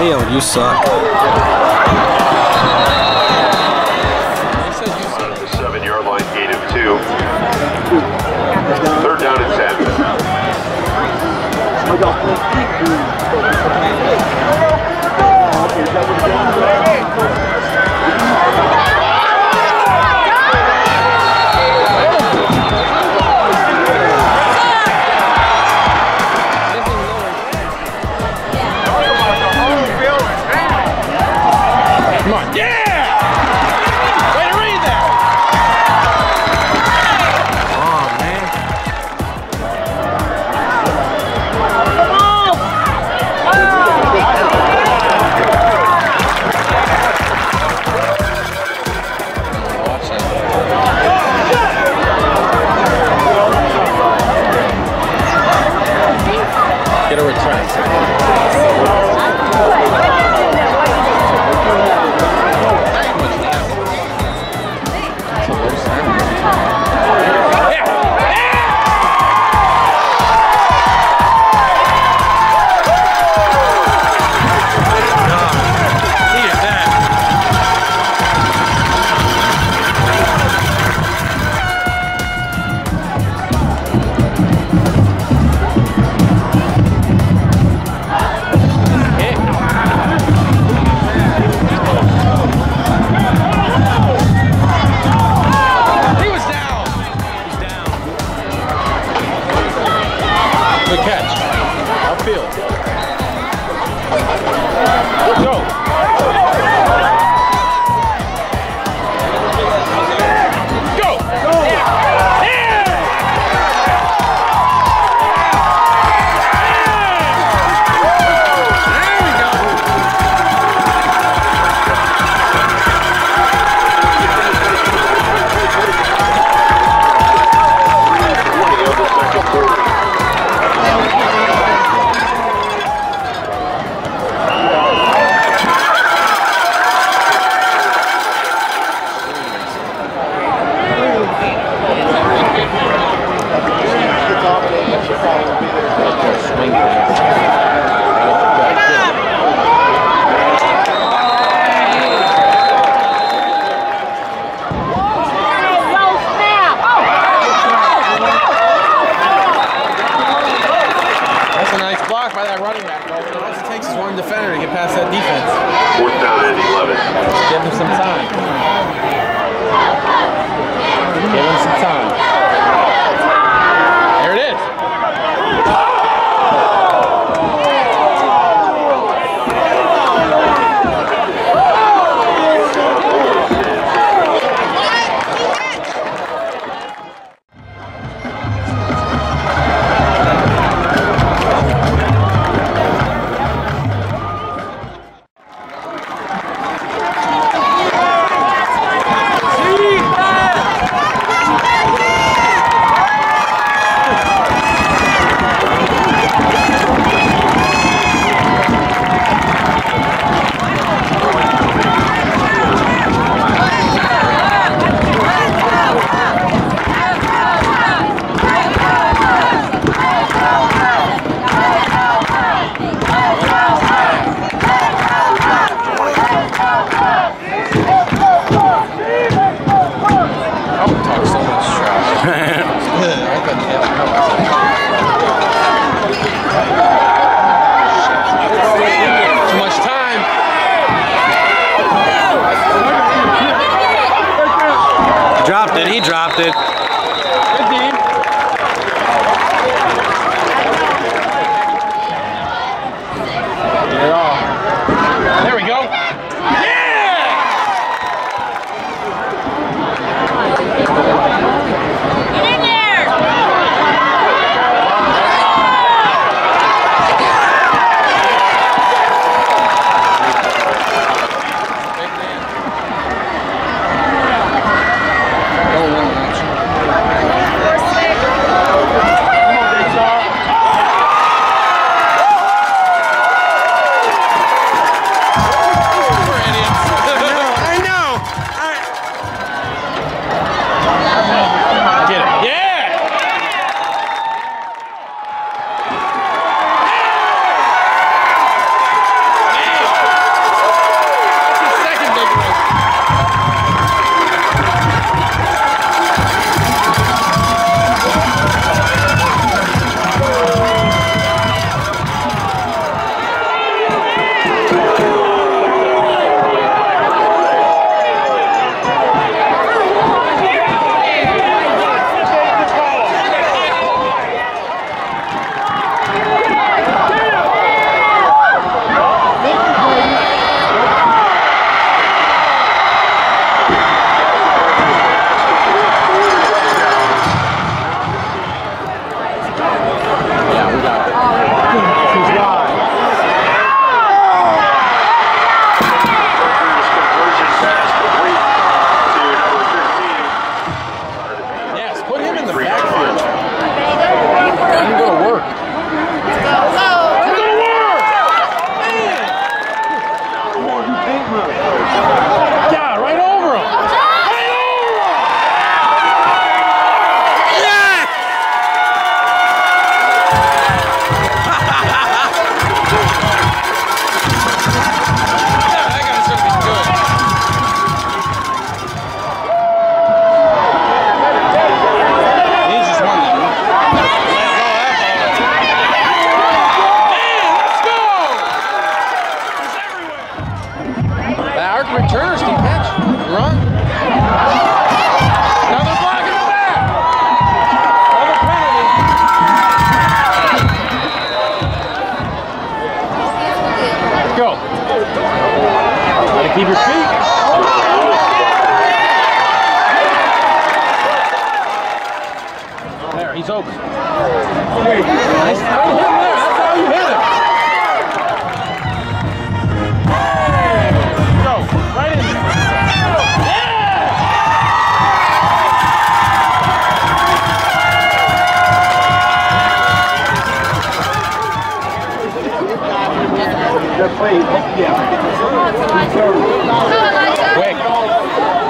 Damn, you suck. The 7-yard line, gain of 2. 3rd down and 10. Come on, yeah! Way to read that! Oh, man. Get a retract. Good catch. Upfield. Go. Go. Yeah. There we go. By that running back, all it takes is one defender to get past that defense. 4th down and 11. Give him some time. Give him some time. There it is. Too much time. Dropped it. He dropped it. Good team. Get it all. There we go. Keep your feet. There, he's open. Nice. How you hit him there? That's how you hit him. Go. Right in there. Just play. Yeah. Quick.